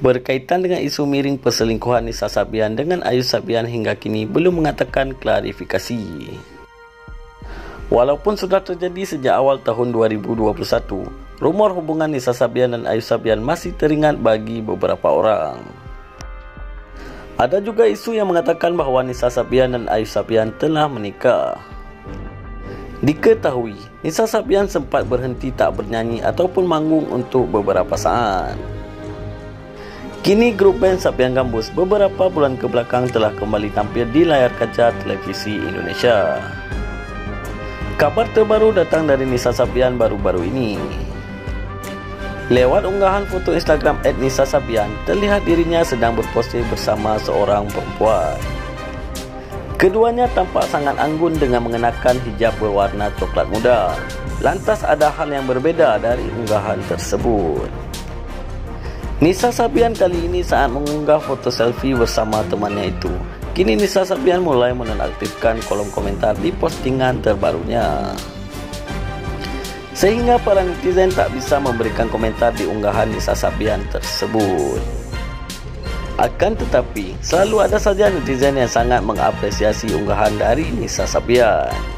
Berkaitan dengan isu miring perselingkuhan Nisa Sabian dengan Ayu Sabian hingga kini belum mengatakan klarifikasi. Walaupun sudah terjadi sejak awal tahun 2021, rumor hubungan Nisa Sabian dan Ayu Sabian masih teringat bagi beberapa orang. Ada juga isu yang mengatakan bahawa Nisa Sabian dan Ayu Sabian telah menikah. Diketahui, Nisa Sabian sempat berhenti tak bernyanyi ataupun manggung untuk beberapa saat. Kini grup band Sabian Gambus beberapa bulan kebelakang telah kembali tampil di layar kaca televisi Indonesia. Kabar terbaru datang dari Nisa Sabian baru-baru ini. Lewat unggahan foto Instagram @Nisa Sabian, terlihat dirinya sedang berpose bersama seorang perempuan. Keduanya tampak sangat anggun dengan mengenakan hijab berwarna coklat muda. Lantas ada hal yang berbeda dari unggahan tersebut. Nisa Sabian kali ini saat mengunggah foto selfie bersama temannya itu. Kini Nisa Sabian mulai menonaktifkan kolom komentar di postingan terbarunya, sehingga para netizen tak bisa memberikan komentar di unggahan Nisa Sabian tersebut. Akan tetapi, selalu ada saja netizen yang sangat mengapresiasi unggahan dari Nisa Sabian.